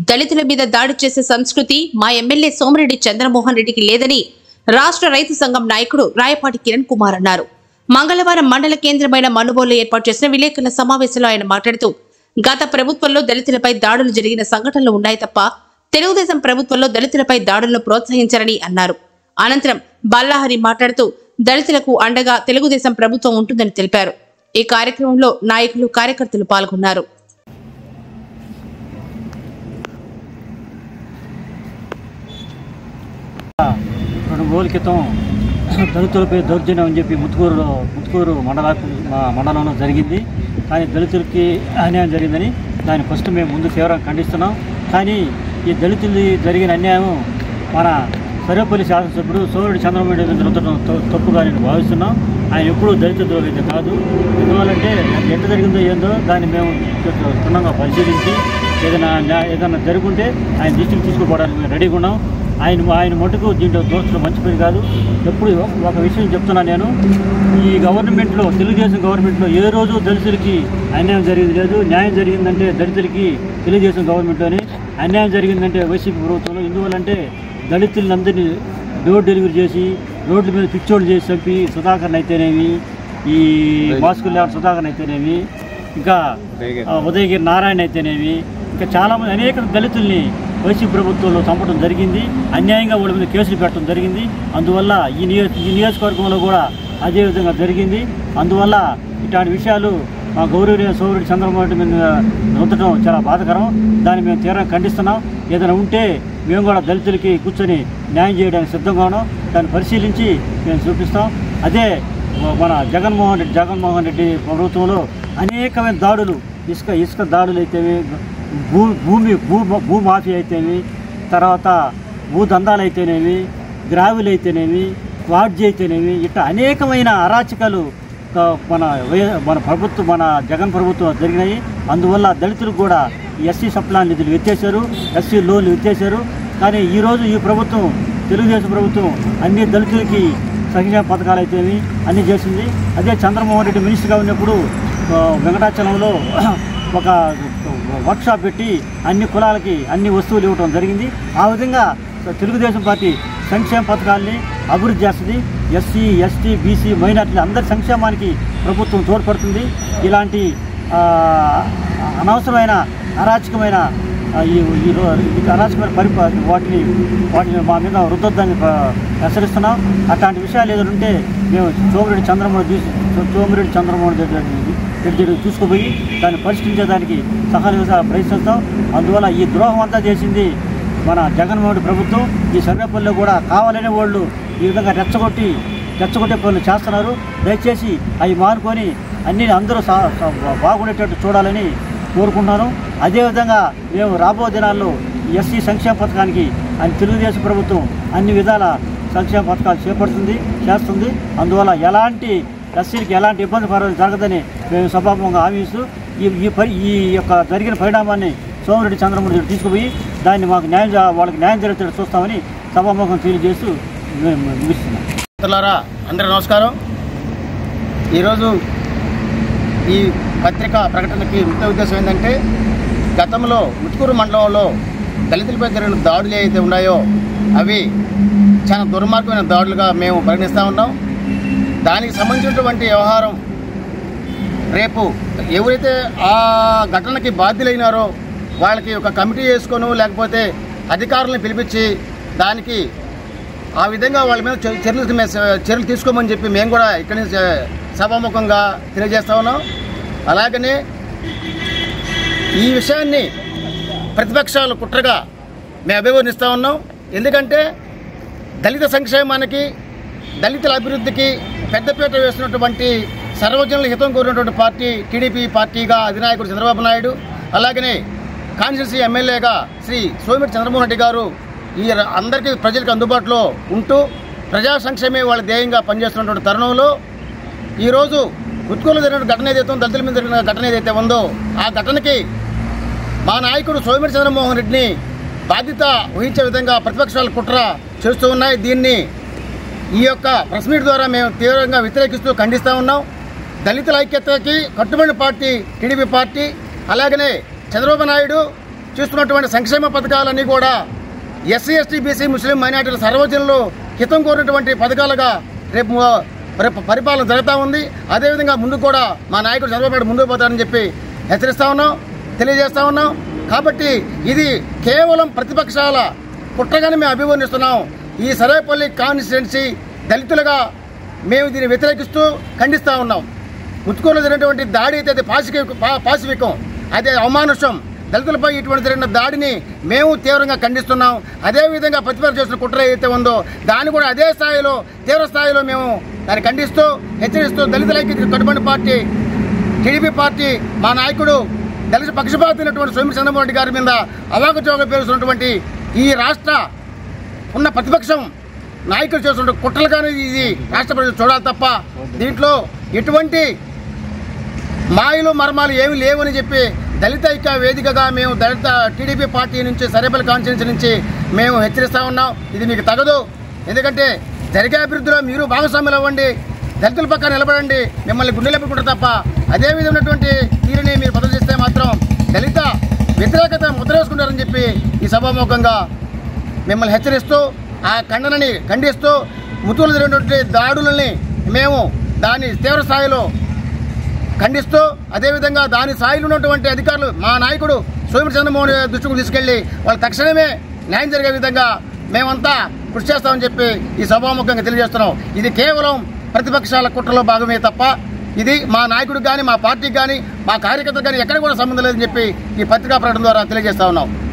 దళితుల మీద దాడి చేసే సంస్కృతి మా ఎమ్మెల్యే సోమిరెడ్డి చంద్రమోహన్ రెడ్డికి లేదని రాష్ట్ర రైతు సంఘం నాయకుడు రాయపాటి కిరణ్ కుమార్ అన్నారు. మంగళవారం మండల కేంద్రమైన మనుబోలులో ఏర్పాటు చేసిన విలేకరుల సమావేశంలో ఆయన మాట్లాడుతూ, గత ప్రభుత్వంలో దళితులపై దాడులు జరిగిన సంఘటనలు ఉన్నాయి తప్ప తెలుగుదేశం ప్రభుత్వంలో దళితులపై దాడులను ప్రోత్సహించారని అన్నారు. అనంతరం బల్లాహరి మాట్లాడుతూ దళితులకు అండగా తెలుగుదేశం ప్రభుత్వం ఉంటుందని తెలిపారు. ఈ కార్యక్రమంలో నాయకులు, కార్యకర్తలు పాల్గొన్నారు. రెండు రోజుల క్రితం దళితులపై దౌర్జన్యం అని చెప్పి ముత్తుకూరు మండలంలో జరిగింది. కానీ దళితులకి అన్యాయం జరిగిందని దాన్ని ఫస్ట్ మేము ముందు తీవ్రంగా ఖండిస్తున్నాం. కానీ ఈ దళితులు జరిగిన అన్యాయం మన సర్వేపల్లి శాసనసభ్యుడు సోమిరెడ్డి చంద్రమోహన్ రెడ్డి రుద్దడం తప్పుగా నేను భావిస్తున్నాం. ఆయన ఎప్పుడూ దళిత ద్రోహి అయితే కాదు. ఎందువల్లంటే ఎంత జరిగిందో ఏందో దాన్ని మేము క్షుణ్ణంగా పరిశీలించి ఏదైనా జరుగుంటే ఆయన దృష్టికి తీసుకుపోవడానికి మేము రెడీగా ఉన్నాం. ఆయన మటుకు దీంట్లో దోషులు మంచి పని కాదు. ఎప్పుడు ఒక విషయం చెప్తున్నాను నేను, ఈ గవర్నమెంట్లో, తెలుగుదేశం గవర్నమెంట్లో ఏ రోజు దళితులకి అన్యాయం జరిగింది లేదు. న్యాయం జరిగిందంటే దళితులకి తెలుగుదేశం గవర్నమెంట్లోనే, అన్యాయం జరిగిందంటే వైసీపీ ప్రభుత్వంలో. ఎందువల్లంటే దళితులందరినీ డోర్ డెలివరీ చేసి రోడ్ల మీద పిచ్చోళ్ళు చేసి చంపి సుధాకర్ని అయితేనేమి, ఈ మాస్కులు లేని సుధాకర్ని అయితేనేమి, ఇంకా ఉదయగిరి నారాయణ అయితేనేమి, ఇంకా చాలామంది అనేక దళితుల్ని వైసీపీ ప్రభుత్వంలో చంపడం జరిగింది. అన్యాయంగా వాళ్ళ మీద కేసులు పెట్టడం జరిగింది. అందువల్ల ఈ నియోజకవర్గంలో కూడా అదేవిధంగా జరిగింది. అందువల్ల ఇట్లాంటి విషయాలు మా గౌరవనీయ సోమిరెడ్డి చంద్రమోహన్ రెడ్డి మీద రుద్దడం చాలా బాధాకరం. దాన్ని మేము తీవ్రంగా ఖండిస్తున్నాం. ఏదైనా ఉంటే మేము కూడా దళితులకి కూర్చొని న్యాయం చేయడానికి సిద్ధంగా ఉన్నాం. దాన్ని పరిశీలించి మేము చూపిస్తాం. అదే మన జగన్మోహన్ రెడ్డి ప్రభుత్వంలో అనేకమైన దాడులు, ఇసుక దాడులు అయితేవి, భూమాఫీ అయితేనేమి, తర్వాత భూదందాలు అయితేనేమి, గ్రావిలు అయితేనేమి, వాడ్జీ అయితేనేమి, ఇట్లా అనేకమైన అరాచకాలు మన జగన్ ప్రభుత్వం జరిగినాయి. అందువల్ల దళితులకు కూడా ఎస్సీ సప్లాన్ నిధులు ఎత్తేసారు, ఎస్సీ లోన్లు ఎత్తేసారు. కానీ ఈరోజు ఈ ప్రభుత్వం, తెలుగుదేశం ప్రభుత్వం అన్ని దళితులకి సంక్షేమ పథకాలు అయితేవి అన్నీ చేసింది. అదే చంద్రమోహన్ రెడ్డి మినిస్టర్గా ఉన్నప్పుడు వెంకటాచలంలో ఒక వర్క్షాప్ పెట్టి అన్ని కులాలకి అన్ని వస్తువులు ఇవ్వడం జరిగింది. ఆ విధంగా తెలుగుదేశం పార్టీ సంక్షేమ పథకాలని అభివృద్ధి చేస్తుంది. ఎస్సీ, ఎస్టీ, బీసీ, మైనార్టీలు అందరి సంక్షేమానికి ప్రభుత్వం తోడ్పడుతుంది. ఇలాంటి అనవసరమైన అరాచకమైన వాటిని మా మీద రుద్దొద్దని హెచ్చరిస్తున్నాం. అట్లాంటి విషయాలు ఏదైనా ఉంటే మేము సోమిరెడ్డి చంద్రమోహన్ రెడ్డి తీసుకుపోయి దాన్ని పరిష్కరించేదానికి సహాయ ప్రయత్నిస్తాం. అందువల్ల ఈ ద్రోహం అంతా చేసింది మన జగన్మోహన్ ప్రభుత్వం. ఈ సర్వేపల్లిలో కూడా కావాలనే వాళ్ళు ఈ విధంగా రెచ్చగొట్టే పనులు చేస్తున్నారు. దయచేసి అవి మానుకొని అందరూ బాగుండేటట్టు చూడాలని కోరుకుంటున్నాను. అదేవిధంగా మేము రాబో దినాల్లో ఎస్సీ సంక్షేమ పథకానికి తెలుగుదేశం ప్రభుత్వం అన్ని విధాల సంక్షేమ పథకాలు చేస్తుంది. అందువల్ల ఎస్సీలకి ఎలాంటి ఇబ్బంది జరగదని మేము సభాముఖంగా హామీ ఇస్తూ ఈ యొక్క జరిగిన పరిణామాన్ని సోమిరెడ్డి చంద్రమోహన్ రెడ్డి తీసుకుపోయి దాన్ని వాళ్ళకి న్యాయం జరిగేటట్టు చూస్తామని సభాముఖం తెలియజేస్తూ మేము ముగిస్తున్నాం. అందరూ నమస్కారం. ఈరోజు ఈ పత్రికా ప్రకటనకి ముఖ్య ఉద్దేశం ఏంటంటే, గతంలో ముత్తుకూరు మండలంలో దళితులపై జరిగిన దాడులు ఏవైతే ఉన్నాయో అవి చాలా దుర్మార్గమైన దాడులుగా మేము పరిగణిస్తూ ఉన్నాం. దానికి సంబంధించినటువంటి వ్యవహారం రేపు ఎవరైతే ఆ ఘటనకి బాధ్యులైనారో వాళ్ళకి ఒక కమిటీ వేసుకొను, లేకపోతే అధికారులను పిలిపించి దానికి ఆ విధంగా వాళ్ళ మీద చర్యలు తీసుకోమని చెప్పి మేము కూడా ఇక్కడి నుంచి సభాముఖంగా తెలియజేస్తూ ఉన్నాం. అలాగనే ఈ విషయాన్ని ప్రతిపక్షాలు కుట్రగా మేము అభివర్ణిస్తూ ఉన్నాం. ఎందుకంటే దళిత సంక్షేమానికి, దళితుల అభివృద్ధికి పెద్దపీట వేస్తున్నటువంటి సర్వజనుల హితం కోరినటువంటి పార్టీ టీడీపీ పార్టీగా అధినాయకుడు చంద్రబాబు నాయుడు, అలాగనే కాన్స్టిట్యున్సీ ఎమ్మెల్యేగా శ్రీ సోమిరెడ్డి చంద్రమోహన్ రెడ్డి గారు ఈ అందరికీ ప్రజలకు అందుబాటులో ఉంటూ ప్రజా సంక్షేమే వాళ్ళ ధ్యేయంగా పనిచేస్తున్నటువంటి తరుణంలో ఈరోజు ముత్తుకూరులో జరిగిన ఘటన ఏదైతే ఉందో, దళితుల మీద జరిగిన ఘటన ఏదైతే ఉందో ఆ ఘటనకి మా నాయకుడు సోమిరెడ్డి చంద్రమోహన్ రెడ్డిని బాధ్యత వహించే విధంగా ప్రతిపక్షాలు కుట్ర చేస్తూ ఉన్నాయి. దీన్ని ఈ యొక్క ప్రెస్ మీట్ ద్వారా మేము తీవ్రంగా వ్యతిరేకిస్తూ ఖండిస్తూ ఉన్నాం. దళితుల ఐక్యతకి కట్టుబడిన పార్టీ టీడీపీ పార్టీ. అలాగనే చంద్రబాబు నాయుడు చేస్తున్నటువంటి సంక్షేమ పథకాలన్నీ కూడా ఎస్సీ ఎస్టీ బీసీ ముస్లిం మైనార్టీల సర్వజనులు హితం కోరినటువంటి పథకాలుగా రేపు పరిపాలన జరుగుతూ ఉంది. అదేవిధంగా ముందు కూడా మా నాయకుడు చంద్రబాబు నాయుడు ముందుకు పోతారని చెప్పి హెచ్చరిస్తూ ఉన్నాం, తెలియజేస్తూ ఉన్నాం. కాబట్టి ఇది కేవలం ప్రతిపక్షాల కుట్రగానే మేము అభివర్ణిస్తున్నాం. ఈ సర్వేపల్లి కాన్స్టిట్యున్సీ దళితులుగా మేము దీన్ని వ్యతిరేకిస్తూ ఖండిస్తూ ఉన్నాం. ముత్తుకూరులో జరిగినటువంటి దాడి అయితే అది పాశవికం, అదే అవమానుషం. దళితులపై ఇటువంటి జరిగిన దాడిని మేము తీవ్రంగా ఖండిస్తున్నాం. అదేవిధంగా ప్రతిపక్ష చేసిన కుట్ర ఏదైతే ఉందో దాన్ని కూడా అదే స్థాయిలో తీవ్ర స్థాయిలో మేము దాన్ని ఖండిస్తూ హెచ్చరిస్తూ దళితుల ఐక్యతకు కట్టుబడి పార్టీ టీడీపీ పార్టీ మా నాయకుడు దళిత పక్షపాతమైనటువంటి సోమిరెడ్డి చంద్రమోహన్ రెడ్డి గారి మీద అవాకుచోక పేరుస్తున్నటువంటి ఈ రాష్ట్ర ఉన్న ప్రతిపక్షం నాయకులు చేస్తున్న కుట్రలుగానే ఇది రాష్ట్ర ప్రజలు చూడాలి తప్ప దీంట్లో ఎటువంటి మాయలు మర్మాలు ఏమి లేవని చెప్పి దళిత ఐక్య వేదికగా మేము దళిత టీడీపీ పార్టీ నుంచి సర్వేపల్లి కాన్స్టిట్యున్సీ నుంచి మేము హెచ్చరిస్తూ ఉన్నాం. ఇది మీకు తగదు. ఎందుకంటే జరిగే అభివృద్ధిలో మీరు భాగస్వాములు అవ్వండి, దళితుల పక్కన నిలబడండి, మిమ్మల్ని గుండెలు పెట్టుకుంటారు తప్ప అదే విధమైనటువంటి తీరుని మీరు ప్రదర్శిస్తే మాత్రం దళిత వ్యతిరేకత ముద్ర వేసుకుంటారని చెప్పి ఈ సభాముఖంగా మిమ్మల్ని హెచ్చరిస్తూ ఆ ఖండనని ఖండిస్తూ ముత్తులు జరిగినటువంటి దాడులని మేము దాన్ని తీవ్ర స్థాయిలో ఖండిస్తూ అదేవిధంగా దాని స్థాయిలో ఉన్నటువంటి అధికారులు మా నాయకుడు సోమిరెడ్డి చంద్రమోహన్ దృష్టికి తీసుకెళ్లి వాళ్ళు తక్షణమే న్యాయం జరిగే విధంగా మేమంతా కృషి చేస్తామని చెప్పి ఈ సభాముఖంగా తెలియజేస్తున్నాం. ఇది కేవలం ప్రతిపక్షాల కుట్రలో భాగమే తప్ప ఇది మా నాయకుడికి కానీ మా పార్టీకి కానీ మా కార్యకర్తలకు కానీ ఎక్కడ కూడా సంబంధం లేదని చెప్పి ఈ పత్రికా ప్రకటన ద్వారా తెలియజేస్తా ఉన్నాం.